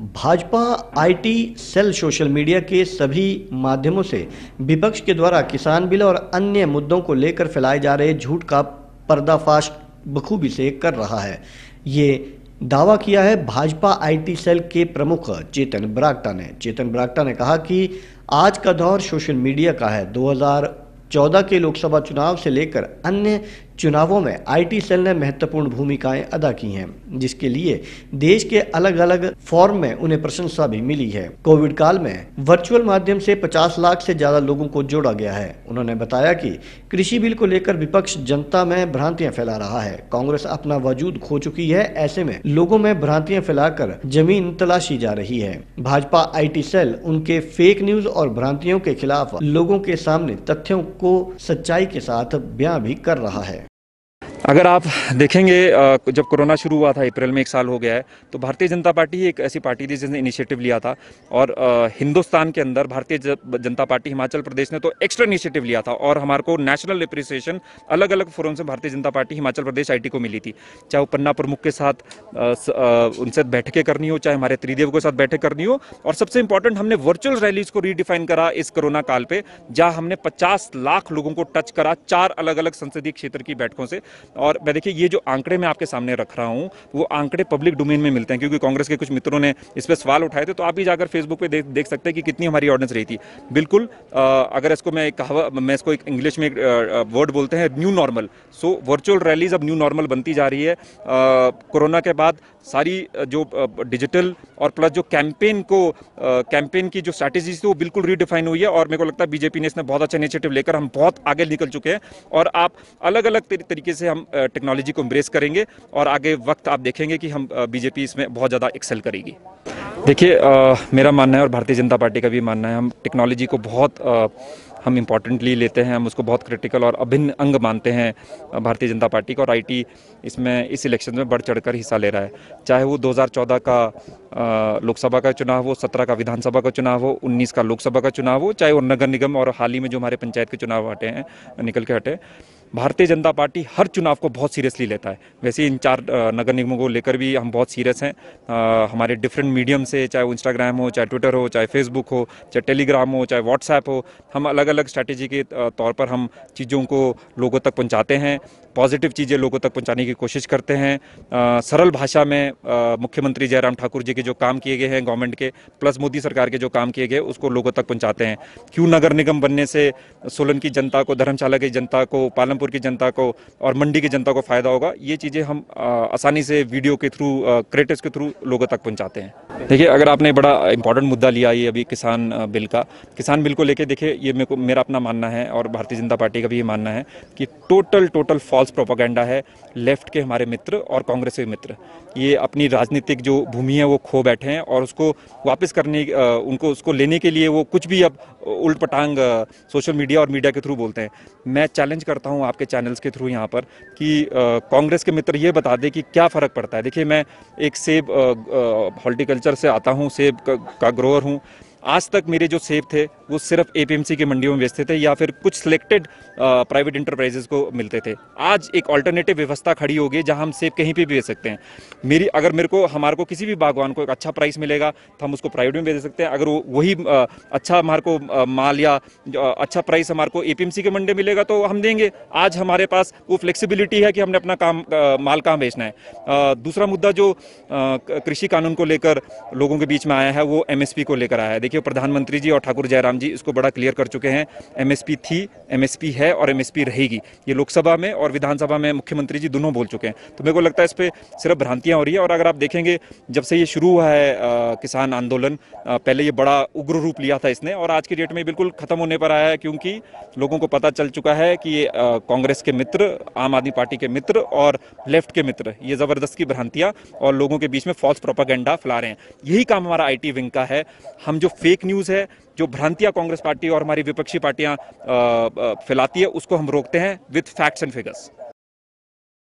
Bhajpa IT cell social media के सभी माध्यमों से विपक्ष के द्वारा किसान बिल और अन्य मुद्दों को लेकर फैलाए जा रहे झूठ का पर्दाफाश बखूबी से कर रहा है। ये दावा किया है भाजपा आईटी सेल के प्रमुख चेतन बरागटा ने कहा कि आज का दौर सोशल मीडिया का है। 2014 के लोकसभा चुनाव से लेकर अन्य चुनावों में आईटी सेल ने महत्वपूर्ण भूमिकाएं अदा की हैं, जिसके लिए देश के अलग अलग फॉर्म में उन्हें प्रशंसा भी मिली है। कोविड काल में वर्चुअल माध्यम से 50 लाख से ज्यादा लोगों को जोड़ा गया है। उन्होंने बताया कि कृषि बिल को लेकर विपक्ष जनता में भ्रांतियां फैला रहा है। कांग्रेस अपना वजूद खो चुकी है, ऐसे में लोगों में भ्रांतियां फैलाकर जमीन तलाशी जा रही है। भाजपा आईटी सेल उनके फेक न्यूज और भ्रांतियों के खिलाफ लोगों के सामने तथ्यों को सच्चाई के साथ बयां भी कर रहा है। अगर आप देखेंगे जब कोरोना शुरू हुआ था अप्रैल में 1 साल हो गया है, तो भारतीय जनता पार्टी एक ऐसी पार्टी थी जिसने इनिशिएटिव लिया था और हिंदुस्तान के अंदर भारतीय जनता पार्टी हिमाचल प्रदेश ने तो एक्स्ट्रा इनिशिएटिव लिया था और हमारे को नेशनल अप्रिसिएशन अलग अलग फोरम से भारतीय जनता पार्टी हिमाचल प्रदेश आईटी को मिली थी। चाहे वो पन्ना प्रमुख के साथ उनसे बैठकें करनी हो, चाहे हमारे त्रिदेव के साथ बैठक करनी हो, और सबसे इंपॉर्टेंट हमने वर्चुअल रैलीज को रीडिफाइन करा इस कोरोना काल पे, जहां हमने 50 लाख लोगों को टच करा 4 अलग अलग संसदीय क्षेत्र की बैठकों से। और मैं देखिए ये जो आंकड़े मैं आपके सामने रख रहा हूं वो आंकड़े पब्लिक डोमेन में मिलते हैं, क्योंकि कांग्रेस के कुछ मित्रों ने इस पे सवाल उठाए थे, तो आप भी जाकर फेसबुक पे देख सकते हैं कि कितनी हमारी ऑडियंस रही थी। बिल्कुल अगर इसको मैं इसको एक इंग्लिश में वर्ड बोलते हैं new normal. So virtual rallies अब न्यू नॉर्मल बनती जा रही है। कोरोना के बाद सारी जो डिजिटल और प्लस जो कैंपेन की जो स्ट्रैटेजी थी वो बिल्कुल रीडिफाइन हुई है और मेरे को लगता है बीजेपी ने इसमें बहुत अच्छा इनिशिएटिव लेकर हम बहुत आगे निकल चुके हैं और आप अलग अलग तरीके से हम टेक्नोलॉजी को एम्ब्रेस करेंगे और आगे वक्त आप देखेंगे कि हम बीजेपी इसमें बहुत ज़्यादा एक्सेल करेगी। देखिए मेरा मानना है और भारतीय जनता पार्टी का भी मानना है, हम टेक्नोलॉजी को बहुत हम इम्पॉर्टेंटली लेते हैं, हम उसको बहुत क्रिटिकल और अभिन्न अंग मानते हैं भारतीय जनता पार्टी का, और आईटी इसमें इस इलेक्शन में बढ़ चढ़कर हिस्सा ले रहा है। चाहे वो 2014 का लोकसभा का चुनाव हो, 17 का विधानसभा का चुनाव हो, 19 का लोकसभा का चुनाव हो, चाहे वो नगर निगम और हाल ही में जो हमारे पंचायत के चुनाव निकल के हटे, भारतीय जनता पार्टी हर चुनाव को बहुत सीरियसली लेता है। वैसे इन 4 नगर निगमों को लेकर भी हम बहुत सीरियस हैं। हमारे डिफरेंट मीडियम से, चाहे वो इंस्टाग्राम हो, चाहे ट्विटर हो, चाहे फेसबुक हो, चाहे टेलीग्राम हो, चाहे व्हाट्सएप हो, हम अलग अलग स्ट्रैटेजी के तौर पर हम चीज़ों को लोगों तक पहुंचाते हैं, पॉजिटिव चीज़ें लोगों तक पहुंचाने की कोशिश करते हैं। सरल भाषा में मुख्यमंत्री जयराम ठाकुर जी के जो काम किए गए हैं गवर्नमेंट के, प्लस मोदी सरकार के जो काम किए गए, उसको लोगों तक पहुंचाते हैं। क्यों नगर निगम बनने से सोलन की जनता को, धर्मशाला की जनता को, पालमपुर की जनता को और मंडी की जनता को फायदा होगा, ये चीज़ें हम आसानी से वीडियो के थ्रू, क्रिएटिव्स के थ्रू लोगों तक पहुंचाते हैं। देखिए अगर आपने बड़ा इंपॉर्टेंट मुद्दा लिया ये अभी किसान बिल को लेके, देखिए ये मेरा अपना मानना है और भारतीय जनता पार्टी का भी ये मानना है कि टोटल फॉल्स प्रोपेगेंडा है। लेफ्ट के हमारे मित्र और कांग्रेस के मित्र ये अपनी राजनीतिक जो भूमि है वो खो बैठे हैं और उसको वापस करने उसको लेने के लिए वो कुछ भी अब उल्ट पटांग सोशल मीडिया और मीडिया के थ्रू बोलते हैं। मैं चैलेंज करता हूं आपके चैनल्स के थ्रू यहाँ पर कि कांग्रेस के मित्र ये बता दें कि क्या फ़र्क पड़ता है। देखिए मैं एक सेब हॉर्टिकल्चर से आता हूँ, सेब का ग्रोअर हूँ। आज तक मेरे जो सेब थे वो सिर्फ एपीएमसी की मंडियों में बेचते थे या फिर कुछ सिलेक्टेड प्राइवेट इंटरप्राइजेस को मिलते थे। आज एक ऑल्टरनेटिव व्यवस्था खड़ी हो गई जहां हम सेब कहीं पे भी बेच सकते हैं। अगर हमारे को किसी भी बागवान को एक अच्छा प्राइस मिलेगा तो हम उसको प्राइवेट में बेच सकते हैं। अगर वही अच्छा हमारे को माल या अच्छा प्राइस हमारे को एपीएमसी के मंडी मिलेगा तो हम देंगे। आज हमारे पास वो फ्लेक्सिबिलिटी है कि हमने अपना माल कहाँ बेचना है। दूसरा मुद्दा जो कृषि कानून को लेकर लोगों के बीच में आया है वो एमएसपी को लेकर आया है। देखिए प्रधानमंत्री जी और ठाकुर जयराम जी इसको बड़ा क्लियर कर चुके हैं। एमएसपी थी, एमएसपी है और एमएसपी रहेगी। ये लोकसभा में और विधानसभा में मुख्यमंत्री जी दोनों बोल चुके हैं। तो मेरे को लगता है इस पे सिर्फ भ्रांतियां हो रही है। और अगर आप देखेंगे जब से ये शुरू हुआ है किसान आंदोलन, पहले ये बड़ा उग्र रूप लिया था इसने और आज की डेट में बिल्कुल खत्म होने पर आया है, क्योंकि लोगों को पता चल चुका है कि ये कांग्रेस के मित्र, आम आदमी पार्टी के मित्र और लेफ्ट के मित्र ये जबरदस्त की भ्रांतियां और लोगों के बीच में फॉल्स प्रोपेगेंडा फैला रहे हैं। यही काम हमारा आईटी विंग का है। हम जो फेक न्यूज़ है, जो भ्रांतियां कांग्रेस पार्टी और हमारी विपक्षी पार्टियां फैलाती है, उसको हम रोकते हैं विद फैक्ट्स एंड फिगर्स।